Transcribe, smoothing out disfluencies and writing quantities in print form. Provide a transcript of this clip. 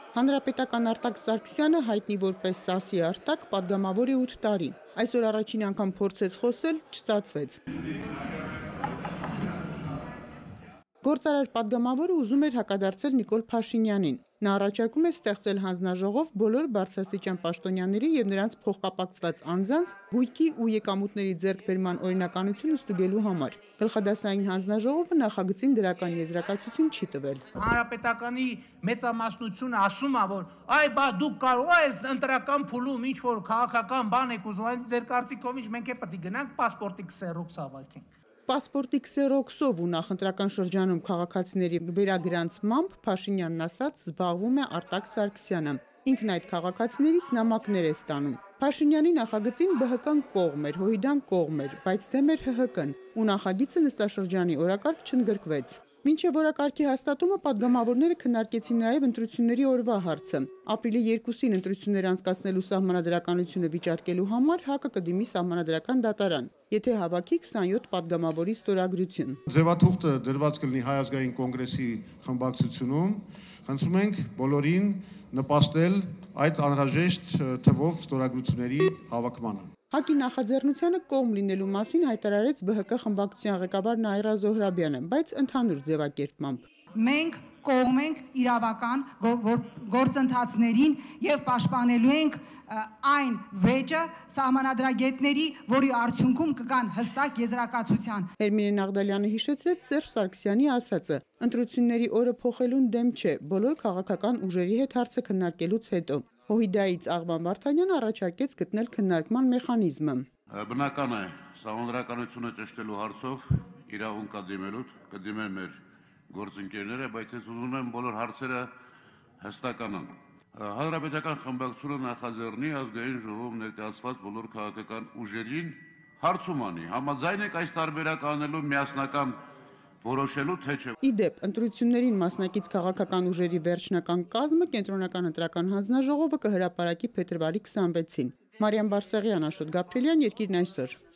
Հանրապետական Արտակ Սարգսյանը հայտնի որպես Սասի Արտակ պատգամավոր է 8 տարի։ Այսօր առաջին անգամ փորձեց խոսել, չստացվեց։ Գործարար պատգամավորը ուզում էր հակադարձել Նիկոլ Փաշինյանին։ Նա առաջարկում է ստեղծել հանձնաժողով բոլոր բարձրաստիճան պաշտոնյաների եւ նրանց փոխկապակցված անձանց գույքի ու եկամուտների ձեռքբերման օրինականությունը ստուգելու համար։ Գլխադասային հանձնաժողովը նախագծին դրական եզրակացություն չի տվել։ Հանրապետականի մեծամասնությունը ասում է, որ այ բա դուք կարող եք ընտրական փուլում ինչ որ քաղաքական բան եք ուզում, այն ձեր կարծիքով ինչ մենք է պետք է գնանք պասպորտի քսերոքս հավաքենք։ Պասպորտի քսերոքսով ու նախընտրական շրջանում քաղաքացիների վերագրանցմամբ Փաշինյանն ասաց զբաղվում է Արտակ Սարգսյանը։ Ինքն այդ քաղաքացիներից նամակներ է ստանում։ Փաշինյանի նախագծին ԲՀԿ-ն կողմ էր, ՀՅԴ-ն կողմ էր, բայց դեմ էր ՀՀԿ-ն ու նախագիծը նստաշրջանի օրակարգ չընդգրկվեց։ Մինչև օրակարգի հաստատումը պատգամավորները քննարկեցին նաև ընտրությունների օրվա հարցը։ Ապրիլի 2-ին ընտրություններ անցկացնելու սահմանադրականությունը վիճարկելու համար ՀԱԿ-ը կդիմի սահմանադրական դատարան, եթե հավաքի 27 պատգամավորի ստորագրություն։ Ձևաթուղթը դրված կլինի Հայ ազգային կոնգրեսի խմբակցությունում։ Խնդրում ենք բոլորին նպաստել այդ անհրաժեշտ թվով ստորագրությունների հավաքմանը։ ՀԱԿ-ի նախաձեռնությանը կողմ լինելու մասին հայտարարեց ԲՀԿ խմբակցության ղեկավար Նաիրա Զոհրաբյանը, բայց ընդհանուր ձևակերպմամբ։ Մենք կողմ ենք իրավական գործընթացներին եւ պաշտպանելու ենք այն վեճը սահմանադրագետների, որի արդյունքում կգան հստակ եզրակացության։ Հերմինե Նաղդալյանը հիշեցրեց Սերժ Սարգսյանի ասածը. ընտրությունների օրը փոխելուն դեմ չէ, բոլոր քաղաքական ուժերի հետ հարցը քննարկելուց հետո։ ՀՅԴ-ից Աղբան Վարդանյանը առաջարկեց գտնել քննարկման մեխանիզմը։ Բնական է, սահմանադրականությունը ճշտելու հարցով իրավունք կդիմեն մեր գործընկերները, բայց ես ուզում եմ բոլոր հարցերը հստականան։ Հանրապետական խմբակցությունը նախաձեռնի ազգային ժողովում ներկայացված բոլոր քաղաքական ուժերին հարցում անի, համաձայն եք այս տարբերակ անելու միասնական որոշելու թե չէ։ Իդեպ, ընտրություններին մասնակից քաղաքական ուժերի վերջնական կազմը կենտրոնական ընտրական հանձնաժողովը կհրապարակի փետրվարի 26-ին։ Մարիամ Բարսեղյան, Աշոտ Գաբրելյան, Երկիրն այսօր։